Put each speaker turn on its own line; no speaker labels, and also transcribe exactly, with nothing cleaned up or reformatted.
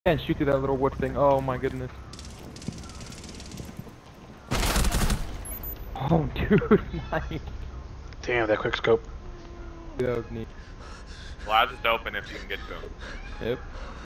And shoot through that little wood thing. Oh my goodness. Oh, dude, nice.
Damn, that quick scope.
That was neat.
Well, just open if you can get to him.
Yep.